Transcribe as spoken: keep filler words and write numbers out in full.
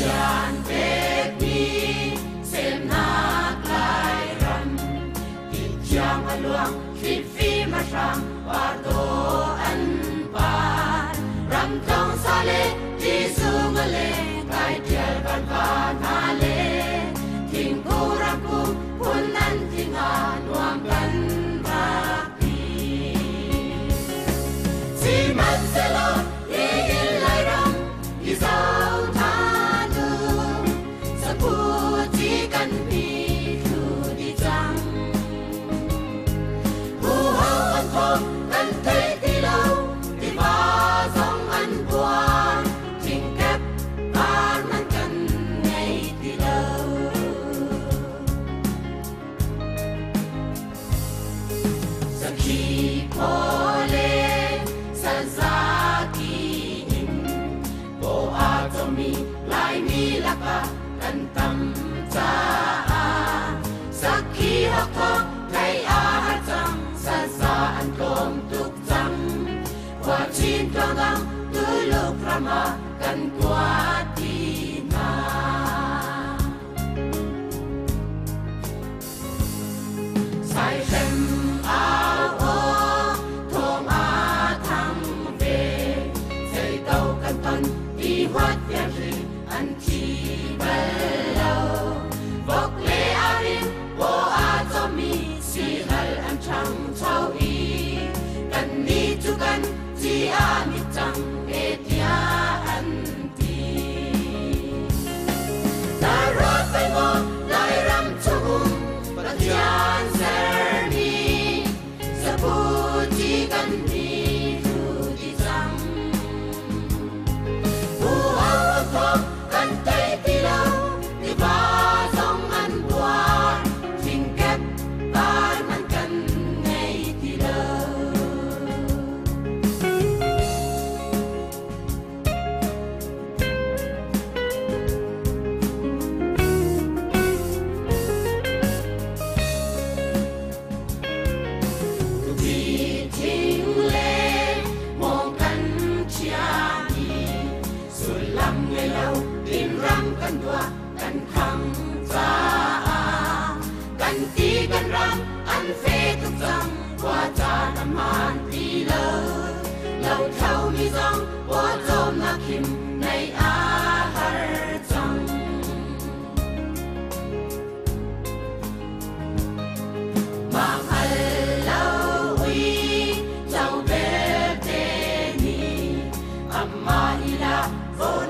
Yan pek ni sem na klai ram ti chiang aluang fi fi ma shang wa do an pa ram tong sa le ti sung le kai tial ban pa na le ting ku ram ku pun nan ting a nuam kan ba pi si man se lo e il lai ram i sao tha nu sa pu ti kan pi thu di chang hu ho an thong kan thei ti lo ti ba song an bua ting kep ban nan kan nei ti lo sa ki po le sa za ki in bo a to mi lai mi la ka kan tam cha a sa ki ha ko kai a ha chang sa sa an kom tuk chang qua chin trong gang tu lục rama kan qua ti na sai hem ao o thong a thang về dây tàu kan ton đi hoat ya ri an chi lâu vok le arin wo a to mi si hal an chang chau i kan ni tu kan ti a mi chang e tia an ti na ro pai mo lai ram chung pa tian ser ni sa pu ti kan ni tu di chang hu a to kan tai ti lo ti ba song an bua ting kep ban man kan nei ti lo tu bi ting le mong kan chia ni sulam le lo tin ram kan dua kan khang cha kan ti kan ram an fe tuk chang qua cha nam man ti lo lo thau mi zong wa zom na kim nei a har chang ma hal lo wi chau be te ni amma ila vo